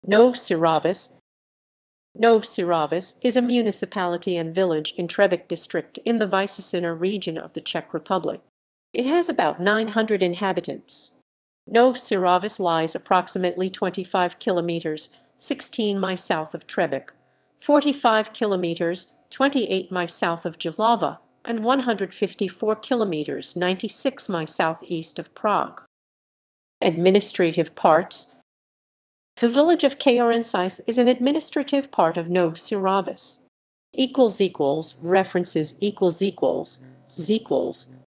Nové Syrovice. Nové Syrovice is a municipality and village in Třebíč District in the Vysočina Region of the Czech Republic. It has about 900 inhabitants. Nové Syrovice lies approximately 25 kilometers, 16 miles south of Třebíč, 45 kilometers, 28 miles south of Jihlava, and 154 kilometers, 96 miles southeast of Prague. Administrative parts. The village of Třebíč is an administrative part of Nové Syrovice. References ==